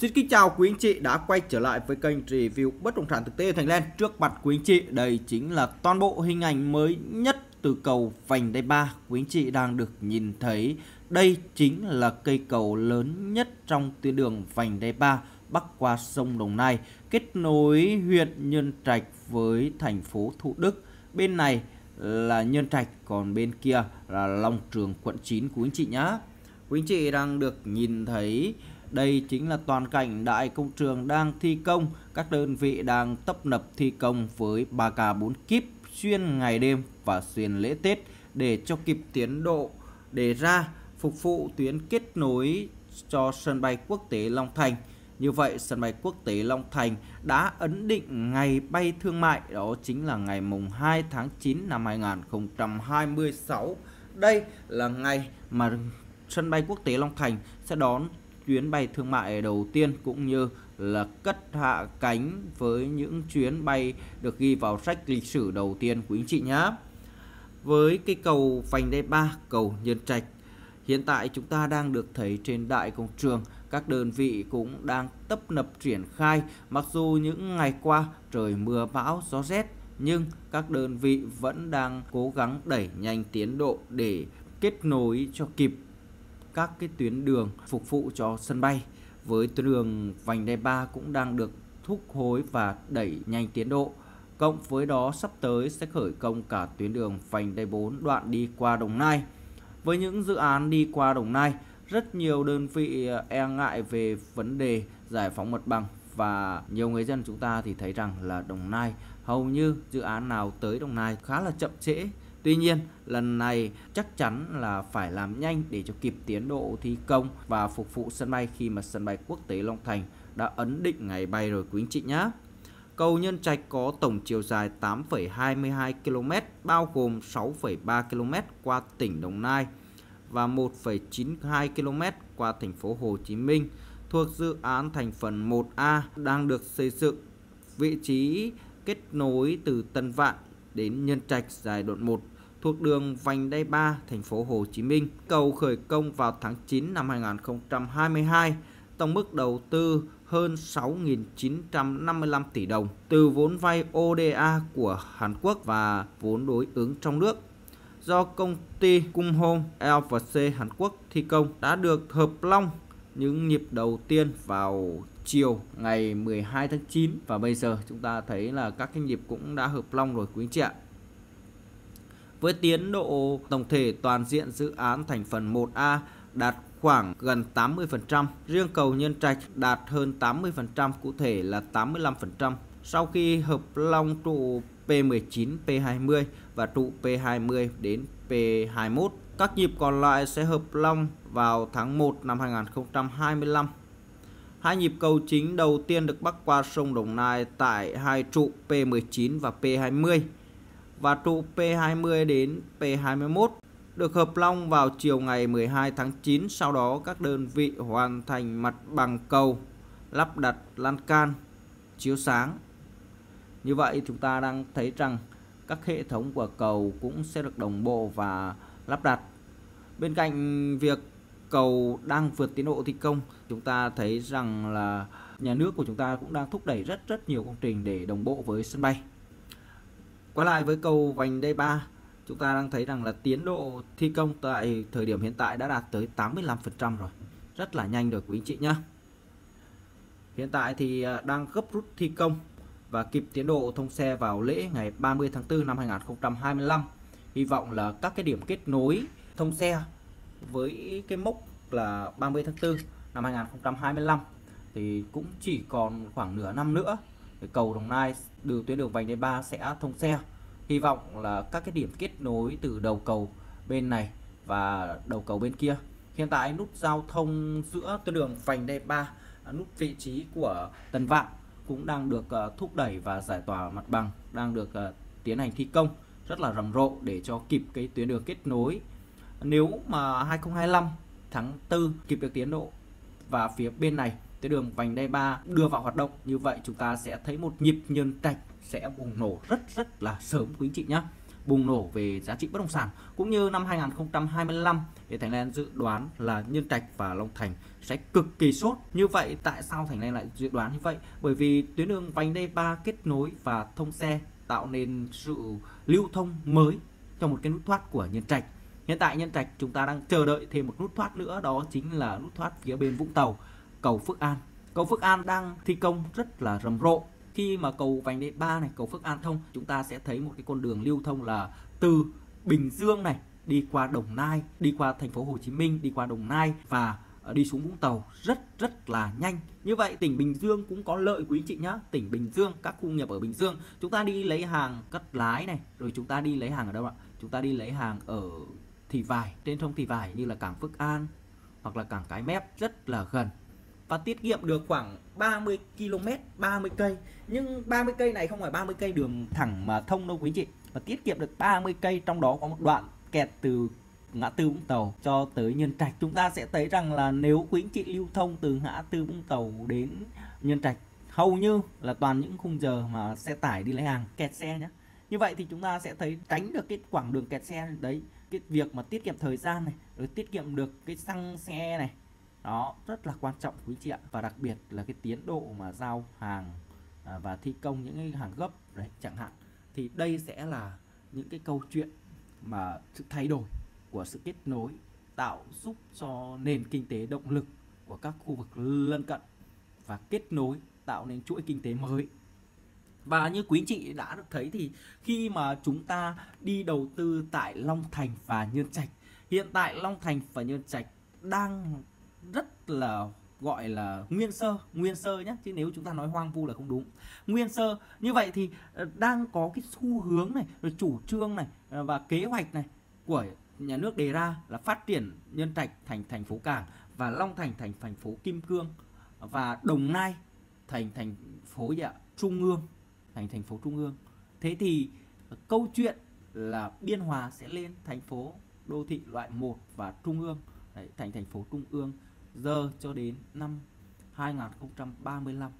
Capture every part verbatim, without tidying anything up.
Xin kính chào quý anh chị đã quay trở lại với kênh review bất động sản thực tế Thành Lên. Trước mặt quý anh chị đây chính là toàn bộ hình ảnh mới nhất từ cầu vành đai ba. Quý anh chị đang được nhìn thấy đây chính là cây cầu lớn nhất trong tuyến đường vành đai ba bắc qua sông Đồng Nai, kết nối huyện Nhân Trạch với thành phố Thủ Đức. Bên này là Nhân Trạch, còn bên kia là Long Trường, quận chín quý anh chị nhá. Quý anh chị đang được nhìn thấy đây chính là toàn cảnh đại công trường đang thi công. Các đơn vị đang tấp nập thi công với ba k bốn kíp xuyên ngày đêm và xuyên lễ Tết để cho kịp tiến độ đề ra, phục vụ tuyến kết nối cho sân bay quốc tế Long Thành. Như vậy, sân bay quốc tế Long Thành đã ấn định ngày bay thương mại, đó chính là ngày mùng hai tháng chín năm hai nghìn không trăm hai mươi sáu. Đây là ngày mà sân bay quốc tế Long Thành sẽ đón chuyến bay thương mại đầu tiên, cũng như là cất hạ cánh với những chuyến bay được ghi vào sách lịch sử đầu tiên quý anh chị nhé. Với cây cầu vành đai ba, cầu Nhân Trạch, hiện tại chúng ta đang được thấy trên đại công trường, các đơn vị cũng đang tấp nập triển khai. Mặc dù những ngày qua trời mưa bão gió rét, nhưng các đơn vị vẫn đang cố gắng đẩy nhanh tiến độ để kết nối cho kịp các cái tuyến đường phục vụ cho sân bay. Với tuyến đường vành đai ba cũng đang được thúc hối và đẩy nhanh tiến độ. Cộng với đó sắp tới sẽ khởi công cả tuyến đường vành đai bốn đoạn đi qua Đồng Nai. Với những dự án đi qua Đồng Nai, rất nhiều đơn vị e ngại về vấn đề giải phóng mặt bằng, và nhiều người dân chúng ta thì thấy rằng là Đồng Nai hầu như dự án nào tới Đồng Nai khá là chậm trễ. Tuy nhiên, lần này chắc chắn là phải làm nhanh để cho kịp tiến độ thi công và phục vụ sân bay, khi mà sân bay quốc tế Long Thành đã ấn định ngày bay rồi quý anh chị nhé. Cầu Nhân Trạch có tổng chiều dài tám phẩy hai mươi hai ki lô mét, bao gồm sáu phẩy ba ki lô mét qua tỉnh Đồng Nai và một phẩy chín hai ki lô mét qua thành phố Hồ Chí Minh, thuộc dự án thành phần một A đang được xây dựng. Vị trí kết nối từ Tân Vạn đến Nhân Trạch giai đoạn một thuộc đường vành đai ba thành phố Hồ Chí Minh. Cầu khởi công vào tháng chín năm hai nghìn không trăm hai mươi hai, tổng mức đầu tư hơn sáu nghìn chín trăm năm mươi lăm tỷ đồng từ vốn vay o đê a của Hàn Quốc và vốn đối ứng trong nước. Do công ty Cung Home lờ và xê Hàn Quốc thi công, đã được hợp long những nhịp đầu tiên vào chiều ngày mười hai tháng chín, và bây giờ chúng ta thấy là các cái nhịp cũng đã hợp long rồi quý anh chị ạ. Với tiến độ tổng thể toàn diện dự án thành phần một A đạt khoảng gần tám mươi phần trăm, riêng cầu Nhân Trạch đạt hơn tám mươi phần trăm, cụ thể là tám mươi lăm phần trăm. Sau khi hợp long trụ P mười chín, P hai mươi và trụ P hai mươi đến P hai mươi mốt, các nhịp còn lại sẽ hợp long vào tháng một năm hai nghìn không trăm hai mươi lăm. Hai nhịp cầu chính đầu tiên được bắc qua sông Đồng Nai tại hai trụ P mười chín và P hai mươi, và trụ P hai mươi đến P hai mươi mốt được hợp long vào chiều ngày mười hai tháng chín. Sau đó các đơn vị hoàn thành mặt bằng cầu, lắp đặt lan can, chiếu sáng. Như vậy chúng ta đang thấy rằng các hệ thống của cầu cũng sẽ được đồng bộ và lắp đặt. Bên cạnh việc cầu đang vượt tiến độ thi công, chúng ta thấy rằng là nhà nước của chúng ta cũng đang thúc đẩy rất rất nhiều công trình để đồng bộ với sân bay. Quay lại với cầu vành đai ba, chúng ta đang thấy rằng là tiến độ thi công tại thời điểm hiện tại đã đạt tới tám mươi lăm phần trăm rồi. Rất là nhanh rồi quý anh chị nhé. Hiện tại thì đang gấp rút thi công và kịp tiến độ thông xe vào lễ ngày ba mươi tháng tư năm hai nghìn không trăm hai mươi lăm. Hy vọng là các cái điểm kết nối thông xe với cái mốc là ba mươi tháng tư năm hai nghìn không trăm hai mươi lăm thì cũng chỉ còn khoảng nửa năm nữa để cầu Đồng Nai từ tuyến đường vành đai ba sẽ thông xe. Hy vọng là các cái điểm kết nối từ đầu cầu bên này và đầu cầu bên kia. Hiện tại nút giao thông giữa tuyến đường vành đai ba, nút vị trí của Tân Vạn cũng đang được thúc đẩy và giải tỏa mặt bằng, đang được tiến hành thi công rất là rầm rộ để cho kịp cái tuyến đường kết nối. Nếu mà hai nghìn không trăm hai mươi lăm tháng tư kịp được tiến độ và phía bên này tuyến đường vành đai ba đưa vào hoạt động, như vậy chúng ta sẽ thấy một nhịp Nhân Trạch sẽ bùng nổ rất rất là sớm quý anh chị nhé. bùng nổ về giá trị bất động sản. Cũng như năm hai nghìn không trăm hai mươi lăm thì Thành Len dự đoán là Nhân Trạch và Long Thành sẽ cực kỳ sốt. Như vậy tại sao Thành Len lại dự đoán như vậy? Bởi vì tuyến đường vành đai ba kết nối và thông xe tạo nên sự lưu thông mới cho một cái nút thoát của Nhân Trạch. Hiện tại Nhân Trạch chúng ta đang chờ đợi thêm một nút thoát nữa, đó chính là nút thoát phía bên Vũng Tàu, cầu Phước An. Cầu Phước An đang thi công rất là rầm rộ. Khi mà cầu vành đai ba này, cầu Phước An thông, chúng ta sẽ thấy một cái con đường lưu thông là từ Bình Dương này đi qua Đồng Nai, đi qua thành phố Hồ Chí Minh, đi qua Đồng Nai và đi xuống Vũng Tàu rất rất là nhanh. Như vậy tỉnh Bình Dương cũng có lợi quý anh chị nhá. Tỉnh Bình Dương, các khu nghiệp ở Bình Dương, chúng ta đi lấy hàng Cắt Lái này, rồi chúng ta đi lấy hàng ở đâu ạ? Chúng ta đi lấy hàng ở Thị Vải, trên sông Thị Vải như là cảng Phước An hoặc là cảng Cái Mép, rất là gần và tiết kiệm được khoảng ba mươi ki lô mét, ba mươi cây. Nhưng ba mươi cây này không phải ba mươi cây đường thẳng mà thông đâu quý anh chị, mà tiết kiệm được ba mươi cây, trong đó có một đoạn kẹt từ ngã tư Vũng Tàu cho tới Nhân Trạch. Chúng ta sẽ thấy rằng là nếu quý anh chị lưu thông từ ngã tư Vũng Tàu đến Nhân Trạch, hầu như là toàn những khung giờ mà xe tải đi lấy hàng kẹt xe nhé. Như vậy thì chúng ta sẽ thấy tránh được cái quãng đường kẹt xe đấy, cái việc mà tiết kiệm thời gian này, rồi tiết kiệm được cái xăng xe này, đó rất là quan trọng quý chị ạ. Và đặc biệt là cái tiến độ mà giao hàng à, và thi công những cái hàng gấp đấy chẳng hạn, thì đây sẽ là những cái câu chuyện mà sự thay đổi của sự kết nối tạo giúp cho nền kinh tế động lực của các khu vực lân cận và kết nối tạo nên chuỗi kinh tế mới. Và như quý chị đã được thấy thì khi mà chúng ta đi đầu tư tại Long Thành và Nhân Trạch, hiện tại Long Thành và Nhân Trạch đang rất là gọi là nguyên sơ, nguyên sơ nhé, chứ nếu chúng ta nói hoang vu là không đúng. Nguyên sơ như vậy thì đang có cái xu hướng này, rồi chủ trương này và kế hoạch này của nhà nước đề ra là phát triển Nhân Trạch thành thành phố cảng và Long Thành thành thành phố kim cương và Đồng Nai thành thành phố gì ạ? Trung ương, thành thành phố trung ương. Thế thì câu chuyện là Biên Hòa sẽ lên thành phố đô thị loại một và trung ương, đấy, thành thành phố trung ương giờ cho đến năm hai nghìn không trăm ba mươi lăm.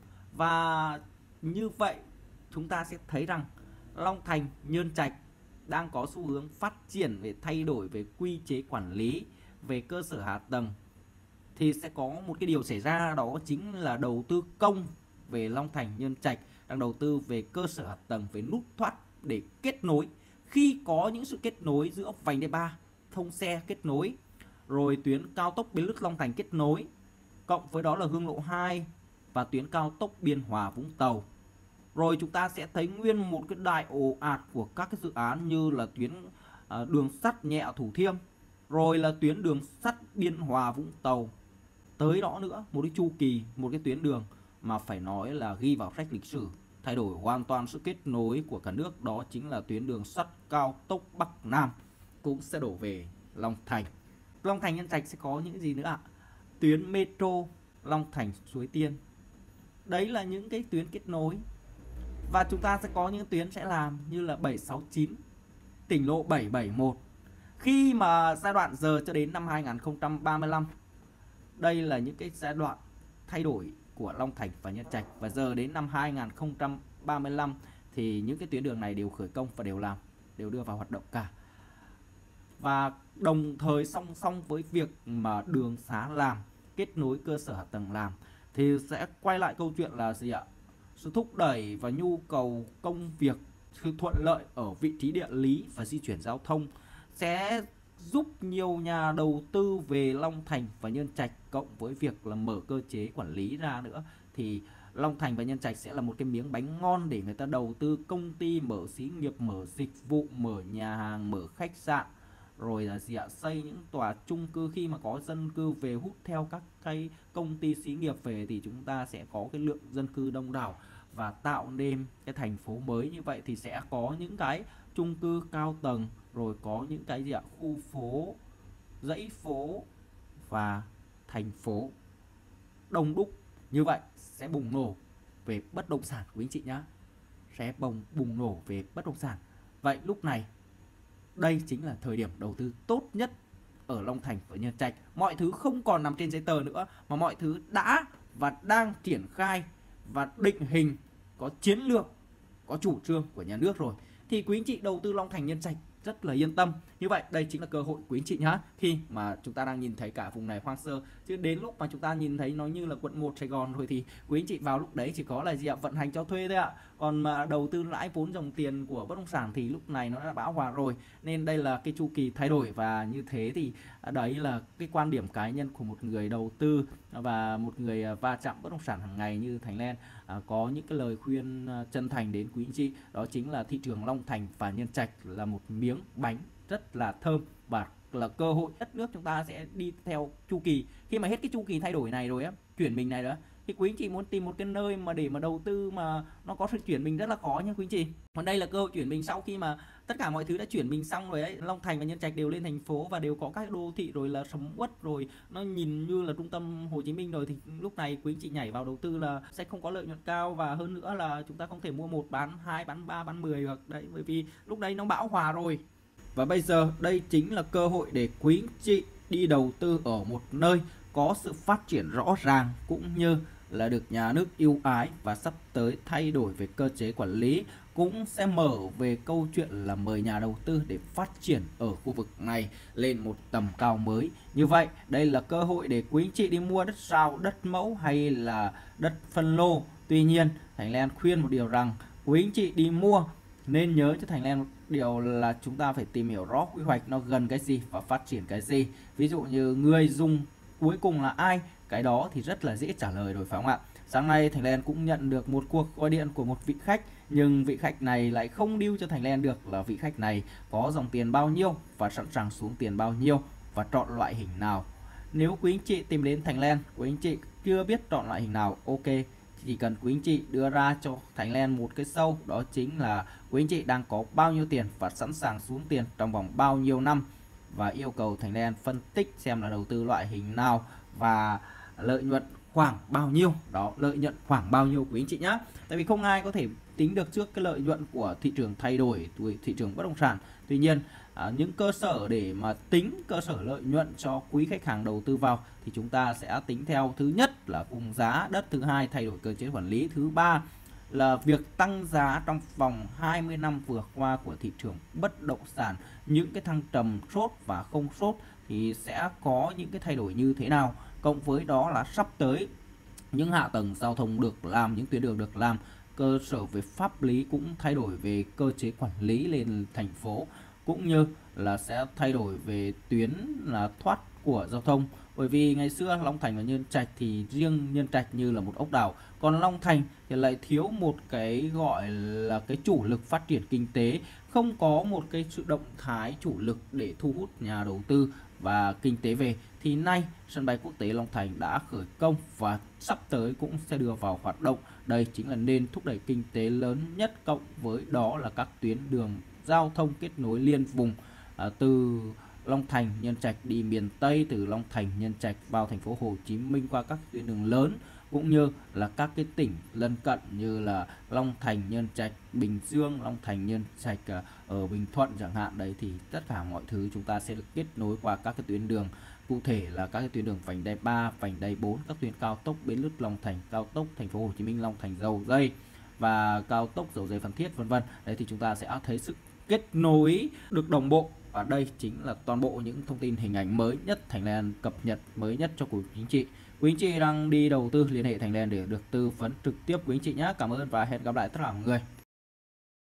Và như vậy chúng ta sẽ thấy rằng Long Thành, Nhân Trạch đang có xu hướng phát triển về thay đổi về quy chế quản lý, về cơ sở hạ tầng, thì sẽ có một cái điều xảy ra, đó chính là đầu tư công về Long Thành, Nhân Trạch đang đầu tư về cơ sở hạ tầng, về nút thoát để kết nối. Khi có những sự kết nối giữa vành đai ba thông xe kết nối, rồi tuyến cao tốc Bến Lức Long Thành kết nối, cộng với đó là Hương Lộ hai và tuyến cao tốc Biên Hòa Vũng Tàu, rồi chúng ta sẽ thấy nguyên một cái đại ồ ạt của các cái dự án như là tuyến uh, đường sắt nhẹ Thủ Thiêm, rồi là tuyến đường sắt Biên Hòa Vũng Tàu. Tới đó nữa, một cái chu kỳ, một cái tuyến đường mà phải nói là ghi vào sách lịch sử, thay đổi hoàn toàn sự kết nối của cả nước, đó chính là tuyến đường sắt cao tốc Bắc Nam cũng sẽ đổ về Long Thành. Long Thành, Nhân Trạch sẽ có những gì nữa ạ? Tuyến metro Long Thành, Suối Tiên. Đấy là những cái tuyến kết nối. Và chúng ta sẽ có những tuyến sẽ làm như là bảy sáu chín, tỉnh lộ bảy bảy mốt. Khi mà giai đoạn giờ cho đến năm hai nghìn không trăm ba mươi lăm, đây là những cái giai đoạn thay đổi của Long Thành và Nhân Trạch. Và giờ đến năm hai nghìn không trăm ba mươi lăm thì những cái tuyến đường này đều khởi công và đều làm, đều đưa vào hoạt động cả. Và đồng thời song song với việc mà đường xá làm, kết nối cơ sở hạ tầng làm, thì sẽ quay lại câu chuyện là gì ạ? Sự thúc đẩy và nhu cầu công việc, sự thuận lợi ở vị trí địa lý và di chuyển giao thông sẽ giúp nhiều nhà đầu tư về Long Thành và Nhân Trạch, cộng với việc là mở cơ chế quản lý ra nữa, thì Long Thành và Nhân Trạch sẽ là một cái miếng bánh ngon để người ta đầu tư công ty, mở xí nghiệp, mở dịch vụ, mở nhà hàng, mở khách sạn, rồi là gì ạ, xây những tòa chung cư. Khi mà có dân cư về hút theo các cái công ty xí nghiệp về thì chúng ta sẽ có cái lượng dân cư đông đảo và tạo nên cái thành phố mới. Như vậy thì sẽ có những cái chung cư cao tầng, rồi có những cái gì ạ, khu phố, dãy phố và thành phố đông đúc. Như vậy sẽ bùng nổ về bất động sản quý anh chị nhá, sẽ bùng bùng nổ về bất động sản. Vậy lúc này đây chính là thời điểm đầu tư tốt nhất ở Long Thành và Nhân Trạch. Mọi thứ không còn nằm trên giấy tờ nữa, mà mọi thứ đã và đang triển khai và định hình, có chiến lược, có chủ trương của nhà nước rồi. thì quý anh chị đầu tư Long Thành Nhân Trạch rất là yên tâm. Như vậy đây chính là cơ hội quý anh chị nhá, khi mà chúng ta đang nhìn thấy cả vùng này hoang sơ, chứ đến lúc mà chúng ta nhìn thấy nó như là quận một Sài Gòn rồi thì quý anh chị vào lúc đấy chỉ có là gì ạ, vận hành cho thuê thôi ạ. Còn mà đầu tư lãi vốn dòng tiền của bất động sản thì lúc này nó đã bão hòa rồi, nên đây là cái chu kỳ thay đổi. Và như thế thì đấy là cái quan điểm cá nhân của một người đầu tư và một người va chạm bất động sản hàng ngày như Thành Len à, có những cái lời khuyên chân thành đến quý anh chị, đó chính là thị trường Long Thành và Nhân Trạch là một miếng bánh rất là thơm và là cơ hội đất nước chúng ta sẽ đi theo chu kỳ. Khi mà hết cái chu kỳ thay đổi này rồi á, chuyển mình này đó, thì quý anh chị muốn tìm một cái nơi mà để mà đầu tư mà nó có sự chuyển mình rất là khó nha quý anh chị. Còn đây là cơ hội chuyển mình sau khi mà tất cả mọi thứ đã chuyển mình xong rồi ấy, Long Thành và Nhân Trạch đều lên thành phố và đều có các đô thị rồi, là sầm uất rồi, nó nhìn như là trung tâm Hồ Chí Minh rồi, thì lúc này quý anh chị nhảy vào đầu tư là sẽ không có lợi nhuận cao, và hơn nữa là chúng ta không thể mua một bán hai bán ba bán mười được đấy, bởi vì lúc đấy nó bão hòa rồi. Và bây giờ đây chính là cơ hội để quý anh chị đi đầu tư ở một nơi có sự phát triển rõ ràng, cũng như là được nhà nước ưu ái, và sắp tới thay đổi về cơ chế quản lý, cũng sẽ mở về câu chuyện là mời nhà đầu tư để phát triển ở khu vực này lên một tầm cao mới. Như vậy đây là cơ hội để quý anh chị đi mua đất rao, đất mẫu hay là đất phân lô. Tuy nhiên Thành Len khuyên một điều rằng quý anh chị đi mua nên nhớ cho Thành Len một điều là chúng ta phải tìm hiểu rõ quy hoạch nó gần cái gì và phát triển cái gì. Ví dụ như người dùng cuối cùng là ai, cái đó thì rất là dễ trả lời rồi, phải không ạ? Sáng nay Thành Len cũng nhận được một cuộc gọi điện của một vị khách, nhưng vị khách này lại không điêu cho Thành Len được là vị khách này có dòng tiền bao nhiêu và sẵn sàng xuống tiền bao nhiêu và chọn loại hình nào. Nếu quý anh chị tìm đến Thành Len, quý anh chị chưa biết chọn loại hình nào, ok, chỉ cần quý anh chị đưa ra cho Thành Len một cái sâu, đó chính là quý anh chị đang có bao nhiêu tiền và sẵn sàng xuống tiền trong vòng bao nhiêu năm, và yêu cầu Thành Len phân tích xem là đầu tư loại hình nào và lợi nhuận khoảng bao nhiêu. Đó, lợi nhuận khoảng bao nhiêu quý anh chị nhá. Tại vì không ai có thể tính được trước cái lợi nhuận của thị trường thay đổi, thị trường bất động sản. Tuy nhiên à, những cơ sở để mà tính cơ sở lợi nhuận cho quý khách hàng đầu tư vào thì chúng ta sẽ tính theo: thứ nhất là khung giá đất, thứ hai thay đổi cơ chế quản lý, thứ ba là việc tăng giá trong vòng hai mươi năm vừa qua của thị trường bất động sản, những cái thăng trầm sốt và không sốt thì sẽ có những cái thay đổi như thế nào. Cộng với đó là sắp tới những hạ tầng giao thông được làm, những tuyến đường được làm, cơ sở về pháp lý cũng thay đổi về cơ chế quản lý lên thành phố, cũng như là sẽ thay đổi về tuyến là thoát của giao thông. Bởi vì ngày xưa Long Thành và Nhân Trạch thì riêng Nhân Trạch như là một ốc đảo, còn Long Thành thì lại thiếu một cái gọi là cái chủ lực phát triển kinh tế, không có một cái sự động thái chủ lực để thu hút nhà đầu tư và kinh tế về. Thì nay sân bay quốc tế Long Thành đã khởi công và sắp tới cũng sẽ đưa vào hoạt động. Đây chính là nền thúc đẩy kinh tế lớn nhất, cộng với đó là các tuyến đường giao thông kết nối liên vùng à, từ Long Thành, Nhân Trạch đi miền Tây, từ Long Thành, Nhân Trạch vào thành phố Hồ Chí Minh qua các tuyến đường lớn, cũng như là các cái tỉnh lân cận như là Long Thành, Nhân Trạch, Bình Dương, Long Thành, Nhân Trạch ở Bình Thuận chẳng hạn. Đấy thì tất cả mọi thứ chúng ta sẽ được kết nối qua các cái tuyến đường, cụ thể là các cái tuyến đường vành đai ba, vành đai bốn, các tuyến cao tốc Bến Lức Long Thành, cao tốc thành phố Hồ Chí Minh Long Thành Dầu Dây và cao tốc Dầu Dây Phan Thiết, vân vân. Đấy thì chúng ta sẽ thấy sự kết nối được đồng bộ. Và đây chính là toàn bộ những thông tin hình ảnh mới nhất Thành Len cập nhật mới nhất cho quý anh chị. Quý anh chị đang đi đầu tư liên hệ Thành Len để được tư vấn trực tiếp quý anh chị nhé. Cảm ơn và hẹn gặp lại tất cả mọi người.